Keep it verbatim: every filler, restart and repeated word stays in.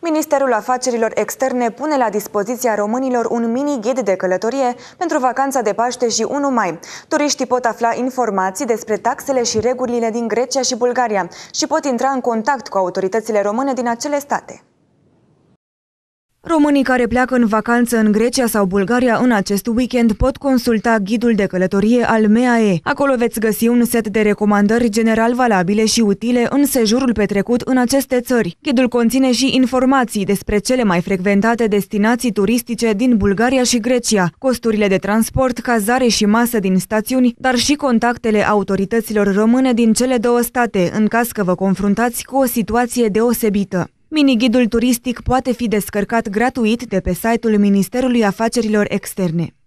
Ministerul Afacerilor Externe pune la dispoziția românilor un mini-ghid de călătorie pentru vacanța de Paște și unu mai. Turiștii pot afla informații despre taxele și regulile din Grecia și Bulgaria și pot intra în contact cu autoritățile române din acele state. Românii care pleacă în vacanță în Grecia sau Bulgaria în acest weekend pot consulta ghidul de călătorie al M A E. Acolo veți găsi un set de recomandări general valabile și utile în sejurul petrecut în aceste țări. Ghidul conține și informații despre cele mai frecventate destinații turistice din Bulgaria și Grecia, costurile de transport, cazare și masă din stațiuni, dar și contactele autorităților române din cele două state, în caz că vă confruntați cu o situație deosebită. Mini-ghidul turistic poate fi descărcat gratuit de pe site-ul Ministerului Afacerilor Externe.